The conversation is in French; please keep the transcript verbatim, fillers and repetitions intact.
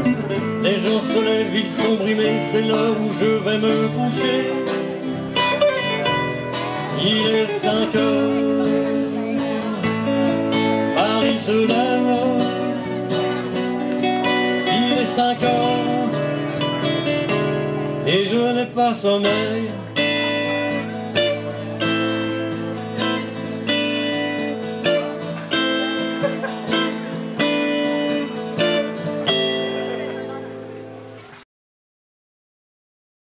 Les jours se lèvent, ils sont brimés, c'est l'heure où je vais me coucher. Il est cinq heures, Paris se lève. Il est cinq heures, et je n'ai pas sommeil.